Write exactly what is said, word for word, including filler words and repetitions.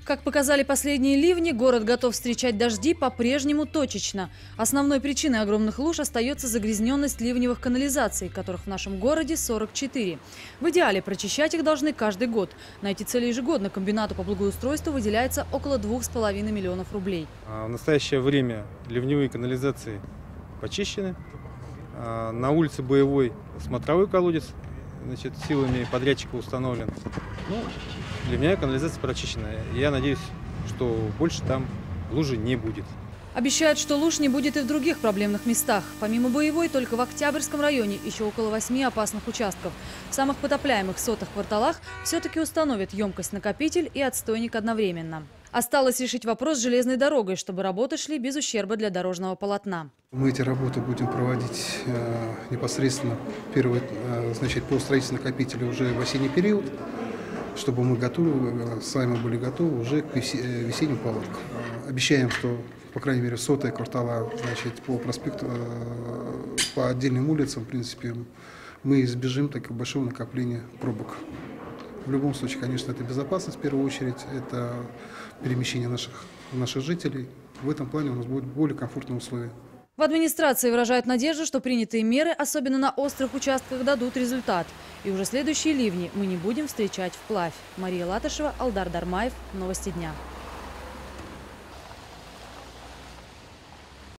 Как показали последние ливни, город готов встречать дожди по-прежнему точечно. Основной причиной огромных луж остается загрязненность ливневых канализаций, которых в нашем городе сорок четыре. В идеале прочищать их должны каждый год. На эти цели ежегодно комбинату по благоустройству выделяется около двух с половиной миллионов рублей. В настоящее время ливневые канализации почищены. На улице Боевой смотровой колодец, значит, силами подрядчика установлен. Ну, ливневая канализация прочищена. Я надеюсь, что больше там лужи не будет. Обещают, что луж не будет и в других проблемных местах. Помимо Боевой, только в Октябрьском районе еще около восьми опасных участков. В самых потопляемых сотых кварталах все-таки установят емкость-накопитель и отстойник одновременно. Осталось решить вопрос с железной дорогой, чтобы работы шли без ущерба для дорожного полотна. Мы эти работы будем проводить э, непосредственно первый, э, значит, по строительству накопителя уже в осенний период, чтобы мы готовы, сами были готовы уже к весенним паводкам. Обещаем, что, по крайней мере, сотые квартала, значит, по проспекту, э, по отдельным улицам, в принципе, мы избежим такого большого накопления пробок. В любом случае, конечно, это безопасность в первую очередь, это перемещение наших, наших жителей. В этом плане у нас будут более комфортные условия. В администрации выражают надежду, что принятые меры, особенно на острых участках, дадут результат. И уже следующие ливни мы не будем встречать вплавь. Мария Латышева, Алдар Дармаев. Новости дня.